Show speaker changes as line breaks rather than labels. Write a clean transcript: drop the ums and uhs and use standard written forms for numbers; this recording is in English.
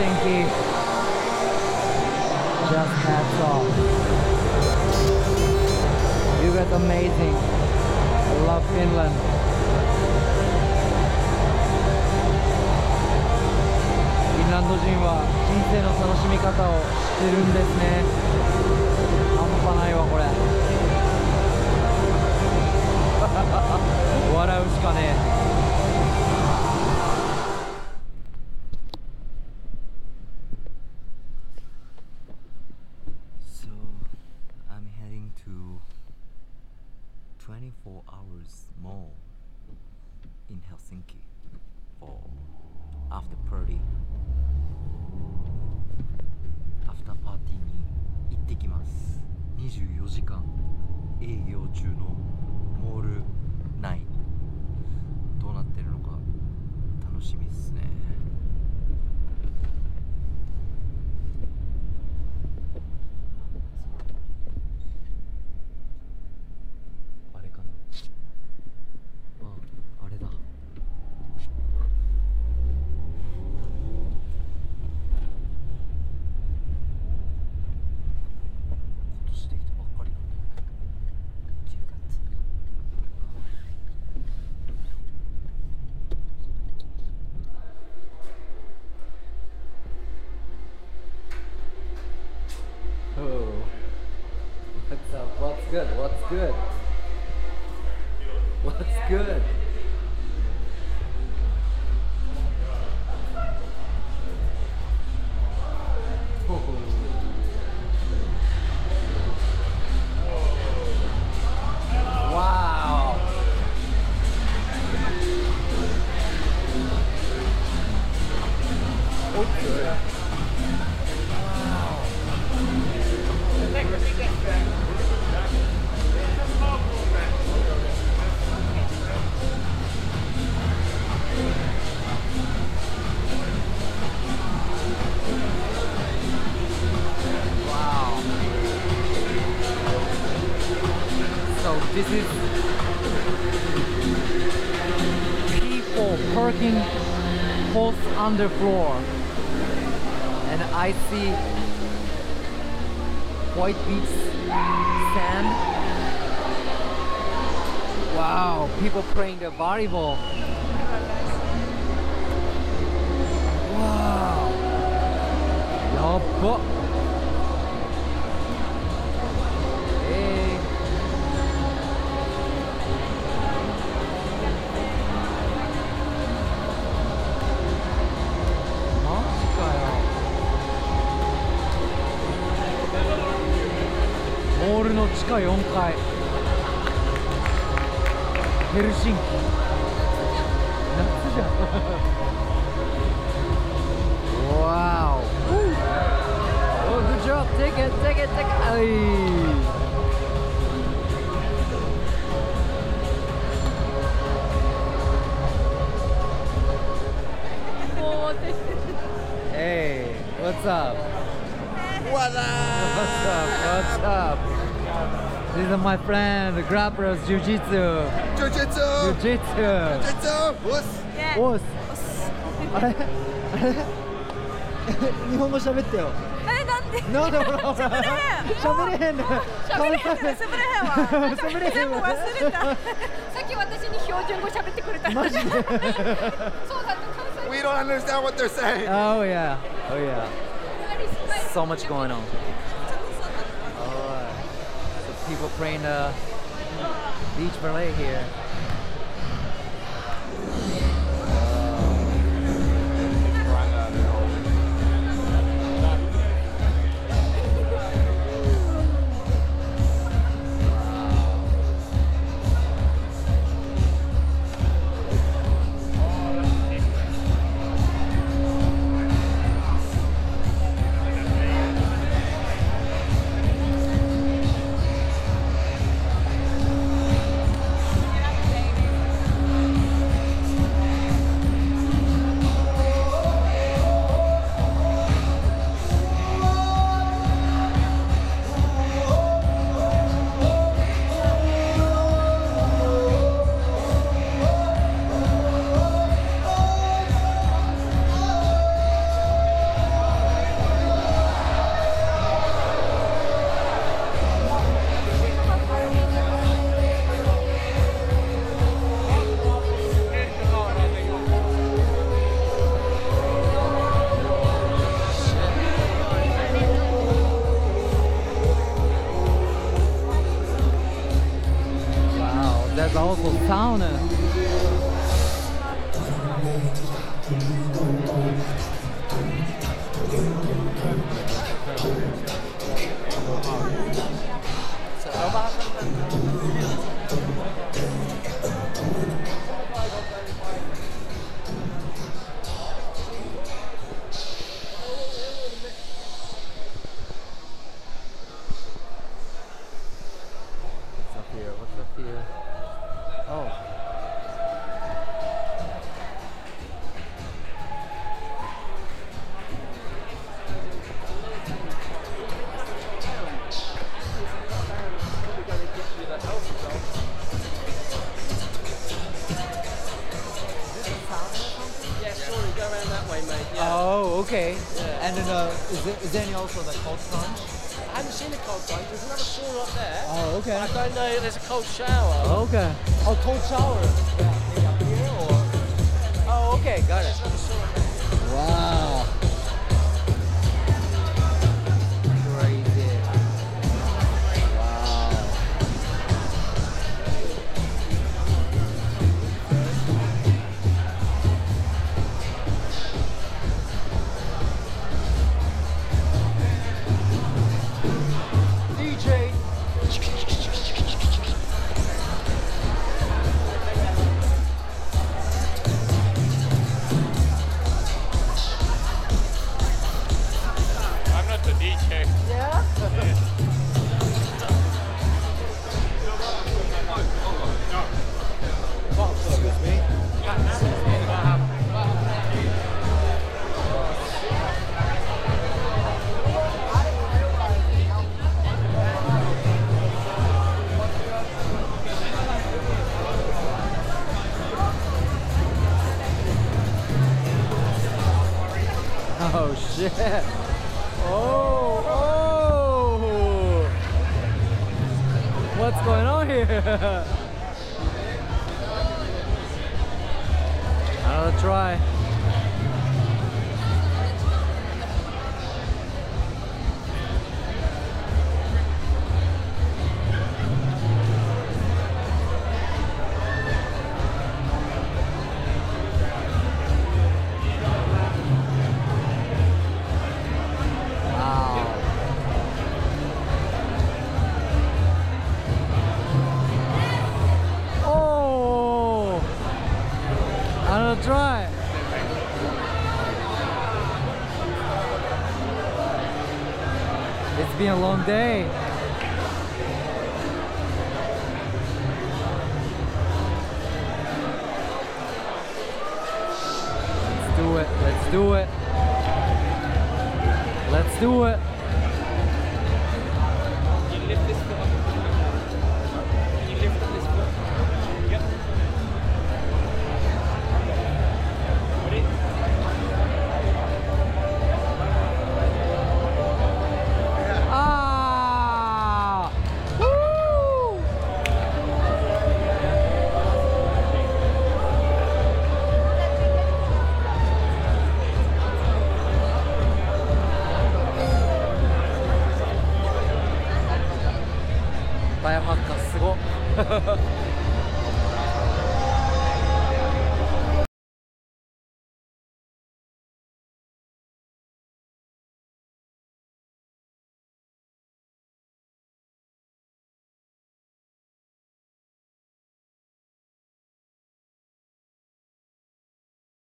天気 Just hats off. You guys are amazing. I love Finland. Finland 人は人生の楽しみ方を知ってるんですね。半端ないわこれ。笑うしかねえ。24 hours more in Helsinki for after party. After party に行ってきます。24時間営業中のモール内どうなってるのか楽しみですね。What's good? What's good? What's good? Wow. Okay. This is people parking both underfloor, and I see white beach sand. Wow, people playing the volleyball. Wow, yabba.モールの地下4階ヘルシンキ夏じゃんわお Good job take it Hey what's up
What's up?
These are my friends, the grapplers, jiu-jitsu.
Jiu-jitsu. What's?
あれ日本語喋ってよ。なんでほら喋れへんねん。喋れへんわ。全部忘れた。さっき私に標準語喋ってくれた。マジで。そうだった。
We don't understand what they're saying.
Oh yeah. So much going on. So people playing beach ballet here. sauna.
What's up here? What's up here? Oh.
Yeah, sorry, go around that way, mate. Yeah.
Oh, okay.
Yeah.
And then is there any also the cold plunge?
I haven't seen a cold plunge. There's another sauna up there.
Oh, okay.
I don't know if there's a cold shower.
Okay. Oh, cold shower. Yeah, maybe up here or. Oh, okay, got it.
There's another sauna there.
Wow. Crazy. Wow. DJ.
I'm not the DJ.
Yeah? Excuse me. Oh shit. Oh, oh. What's going on here? I'll try. Wow. Oh, I'll try. It's been a long day. Let's do it. Let's do it. Let's do it.
You lift this foot up. You lift up this foot. Yep. Ready?
Ah! Woo! 바이오하카 すごっ